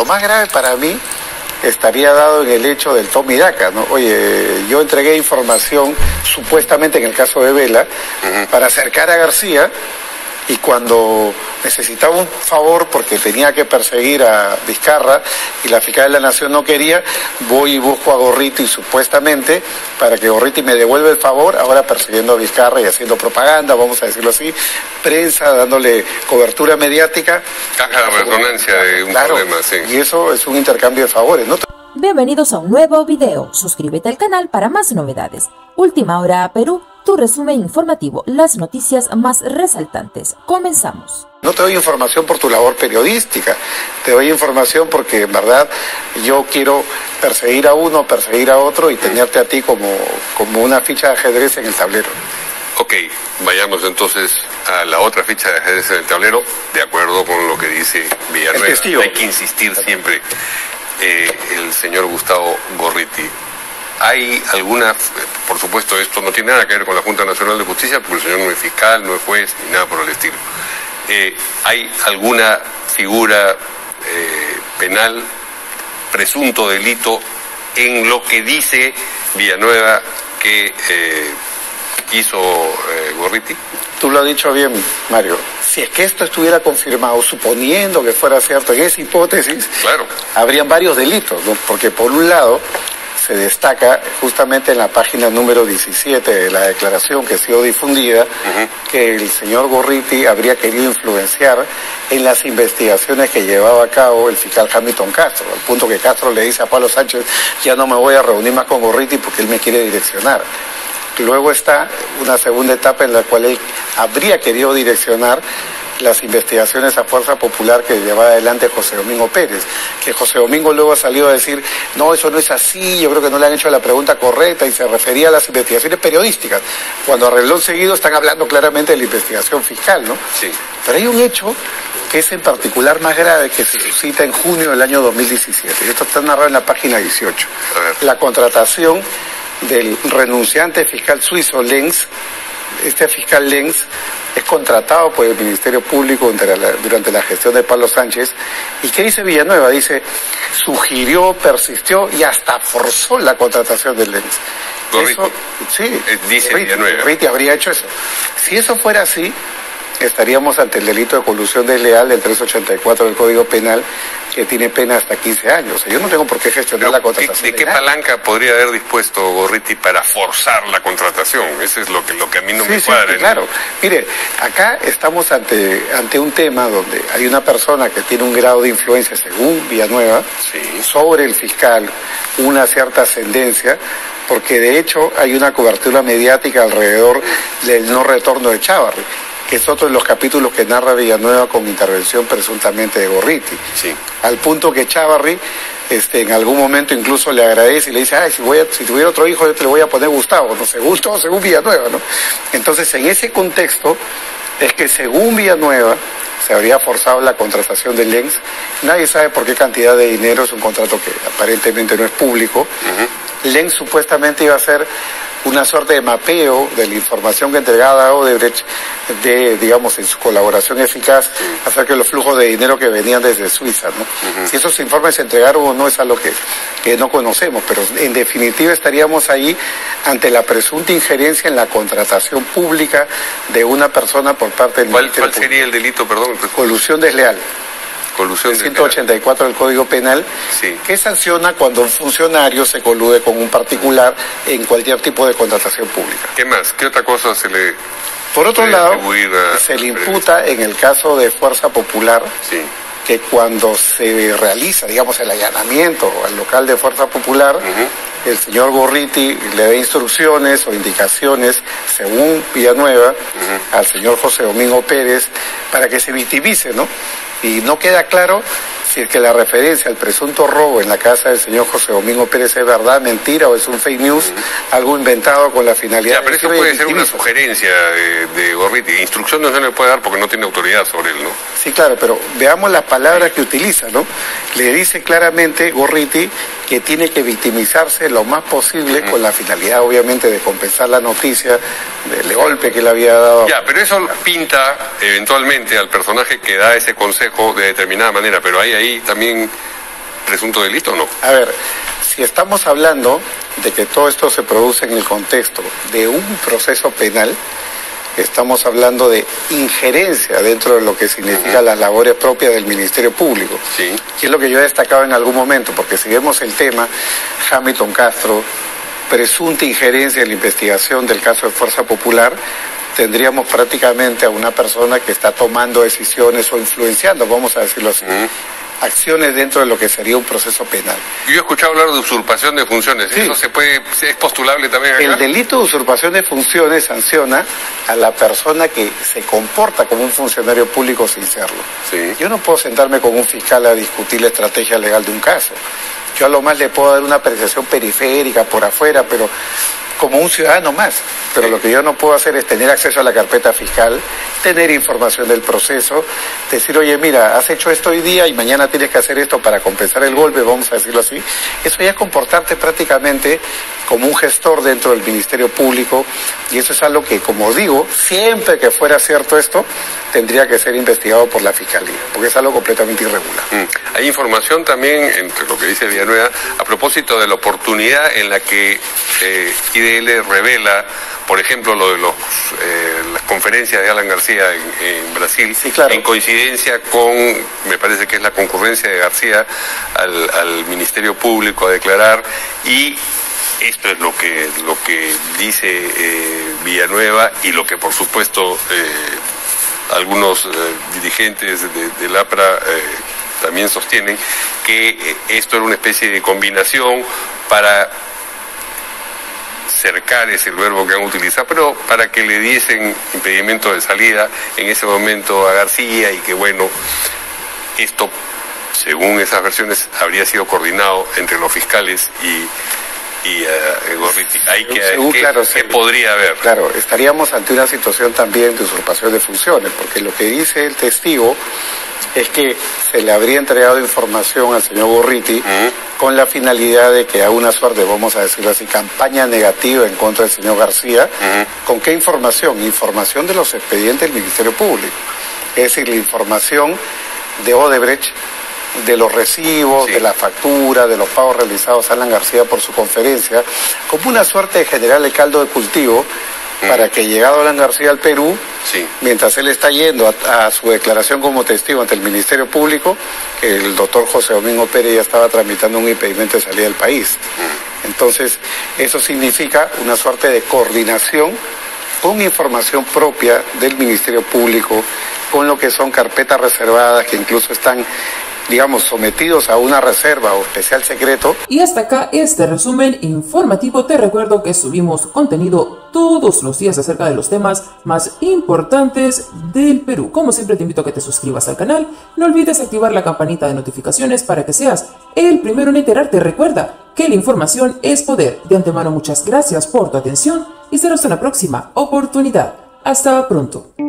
más grave para mí estaría dado en el hecho del toma y daca, ¿no? Oye, yo entregué información, supuestamente en el caso de Vela, para acercar a García, y cuando necesitaba un favor porque tenía que perseguir a Vizcarra y la fiscal de la Nación no quería, voy y busco a Gorriti supuestamente para que Gorriti me devuelva el favor, ahora persiguiendo a Vizcarra y haciendo propaganda, vamos a decirlo así, prensa, dándole cobertura mediática. Caja de resonancia de un problema, sí. Y eso es un intercambio de favores, ¿no? Bienvenidos a un nuevo video. Suscríbete al canal para más novedades. Última Hora Perú, tu resumen informativo, las noticias más resaltantes. Comenzamos. No te doy información por tu labor periodística, te doy información porque en verdad yo quiero perseguir a uno, perseguir a otro y tenerte a ti como una ficha de ajedrez en el tablero. Ok, vayamos entonces a la otra ficha de ajedrez en el tablero, de acuerdo con lo que dice Villanueva. Hay que insistir siempre, el señor Gustavo Gorriti. Hay alguna, por supuesto esto no tiene nada que ver con la Junta Nacional de Justicia, porque el señor no es fiscal, no es juez, ni nada por el estilo. ¿Hay alguna figura penal, presunto delito, en lo que dice Villanueva que hizo Gorriti? Tú lo has dicho bien, Mario. Si es que esto estuviera confirmado, suponiendo que fuera cierto, en esa hipótesis, claro, habrían varios delitos, ¿no? Porque por un lado se destaca justamente en la página número 17 de la declaración que ha sido difundida, que el señor Gorriti habría querido influenciar en las investigaciones que llevaba a cabo el fiscal Hamilton Castro, al punto que Castro le dice a Pablo Sánchez, ya no me voy a reunir más con Gorriti porque él me quiere direccionar. Luego está una segunda etapa en la cual él habría querido direccionar las investigaciones a Fuerza Popular que llevaba adelante José Domingo Pérez, que José Domingo luego ha salido a decir, no, eso no es así, yo creo que no le han hecho la pregunta correcta, y se refería a las investigaciones periodísticas, cuando a renglón seguido están hablando claramente de la investigación fiscal, ¿no? Sí. Pero hay un hecho que es en particular más grave, que se suscita en junio del año 2017, y esto está narrado en la página 18. La contratación del renunciante fiscal suizo Lenz. Este fiscal Lenz es contratado por el Ministerio Público durante la gestión de Pablo Sánchez. ¿Y qué dice Villanueva? Dice, sugirió, persistió y hasta forzó la contratación de Lenz. Gorriti. Sí, dice Villanueva. Gorriti habría hecho eso. Si eso fuera así, estaríamos ante el delito de colusión desleal del 384 del Código Penal, que tiene pena hasta 15 años. O sea, yo no tengo por qué gestionar la contratación. ¿De qué palanca podría haber dispuesto Gorriti para forzar la contratación? Eso es lo que a mí no me cuadra. Sí, claro. Mire, acá estamos ante un tema donde hay una persona que tiene un grado de influencia, según Villanueva, sobre el fiscal, una cierta ascendencia, porque de hecho hay una cobertura mediática alrededor del no retorno de Chávarri, que es otro de los capítulos que narra Villanueva con intervención presuntamente de Gorriti. Sí. Al punto que Chávarri en algún momento incluso le agradece y le dice, ay, si tuviera otro hijo yo te le voy a poner Gustavo, no sé, Gustavo según Villanueva, ¿no? Entonces, en ese contexto es que según Villanueva se habría forzado la contratación de Lenz. Nadie sabe por qué cantidad de dinero, es un contrato que aparentemente no es público. Lenz supuestamente iba a ser una suerte de mapeo de la información que entregaba Odebrecht, digamos, en su colaboración eficaz acerca de los flujos de dinero que venían desde Suiza, ¿no? Si esos informes se entregaron o no es algo que no conocemos, pero en definitiva estaríamos ahí ante la presunta injerencia en la contratación pública de una persona por parte del Ministerio ¿Cuál sería el delito, perdón? Colusión desleal. Colusión el 184 del Código Penal, que sanciona cuando un funcionario se colude con un particular en cualquier tipo de contratación pública. ¿Qué más? ¿Qué otra cosa se le... Por otro lado, se le imputa en el caso de Fuerza Popular, que cuando se realiza, digamos, el allanamiento al local de Fuerza Popular, el señor Gorriti le da instrucciones o indicaciones, según Villanueva, al señor José Domingo Pérez, para que se victimice, ¿no? Y no queda claro si es que la referencia al presunto robo en la casa del señor José Domingo Pérez es verdad, mentira o es un fake news, algo inventado con la finalidad... Ya, pero eso puede ser una sugerencia de Gorriti. Instrucciones no le puede dar porque no tiene autoridad sobre él, ¿no? Sí, claro, pero veamos las palabras que utiliza, ¿no? Le dice claramente Gorriti que tiene que victimizarse lo más posible con la finalidad, obviamente, de compensar la noticia del golpe que le había dado. Ya, pero eso pinta eventualmente al personaje que da ese consejo de determinada manera, pero hay ahí también presunto delito o no? A ver, si estamos hablando de que todo esto se produce en el contexto de un proceso penal, estamos hablando de injerencia dentro de lo que significa las labores propias del Ministerio Público. Sí. Y es lo que yo he destacado en algún momento, porque si vemos el tema, Hamilton Castro, presunta injerencia en la investigación del caso de Fuerza Popular, tendríamos prácticamente a una persona que está tomando decisiones o influenciando, vamos a decirlo así, acciones dentro de lo que sería un proceso penal. Yo he escuchado hablar de usurpación de funciones. Sí. ¿Eso es postulable también acá? El delito de usurpación de funciones sanciona a la persona que se comporta como un funcionario público sin serlo. Sí. Yo no puedo sentarme con un fiscal a discutir la estrategia legal de un caso. Yo a lo más le puedo dar una apreciación periférica por afuera, pero como un ciudadano más. Pero lo que yo no puedo hacer es tener acceso a la carpeta fiscal, tener información del proceso, decir, oye, mira, has hecho esto hoy día y mañana tienes que hacer esto para compensar el golpe, vamos a decirlo así. Eso ya es comportarte prácticamente como un gestor dentro del Ministerio Público, y eso es algo que, como digo, siempre que fuera cierto esto, tendría que ser investigado por la Fiscalía, porque es algo completamente irregular. Hay información también, entre lo que dice Villanueva, a propósito de la oportunidad en la que IDL revela, por ejemplo, lo de las conferencias de Alan García en Brasil, sí, claro, en coincidencia con, me parece que es la concurrencia de García al Ministerio Público a declarar, y esto es lo que dice Villanueva, y lo que por supuesto algunos dirigentes del APRA también sostienen, que esto era una especie de combinación para cercar, es el verbo que han utilizado, pero para que le diesen impedimento de salida en ese momento a García, y que bueno, esto, según esas versiones, habría sido coordinado entre los fiscales y Gorriti. ¿Qué podría haber? Claro, estaríamos ante una situación también de usurpación de funciones, porque lo que dice el testigo es que se le habría entregado información al señor Gorriti con la finalidad de que haga una suerte, vamos a decirlo así, campaña negativa en contra del señor García. ¿Con qué información? Información de los expedientes del Ministerio Público. Es decir, la información de Odebrecht, de los recibos, sí, de la factura, de los pagos realizados a Alan García por su conferencia, como una suerte de generar el caldo de cultivo para que, llegado Alan García al Perú, sí, mientras él está yendo a su declaración como testigo ante el Ministerio Público, el doctor José Domingo Pérez ya estaba tramitando un impedimento de salida del país. Entonces, eso significa una suerte de coordinación con información propia del Ministerio Público, con lo que son carpetas reservadas que incluso están, digamos, sometidos a una reserva o especial secreto. Y hasta acá este resumen informativo. Te recuerdo que subimos contenido todos los días acerca de los temas más importantes del Perú. Como siempre, te invito a que te suscribas al canal. No olvides activar la campanita de notificaciones para que seas el primero en enterarte. Recuerda que la información es poder. De antemano, muchas gracias por tu atención y será hasta una próxima oportunidad. Hasta pronto.